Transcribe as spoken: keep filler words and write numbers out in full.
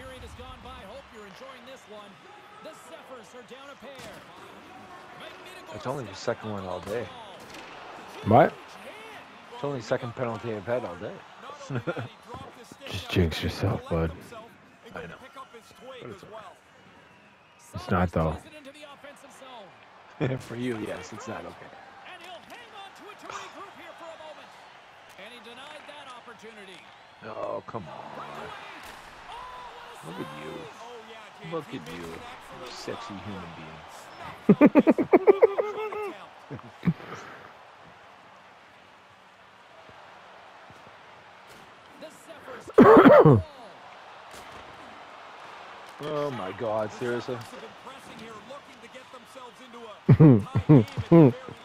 period has gone by. Hope you're enjoying this one. The Zephyrs are down a pair. It's only the second one all day. What? It's only the second penalty I've had all day. Just jinx yourself, bud. I know. But it's, it's not, though. For you, yes, it's not okay. And he'll hang on to it to regroup here for a moment. And he denied that opportunity. Oh, come on. Look at you. Look at you. You sexy human being. Oh my God, seriously?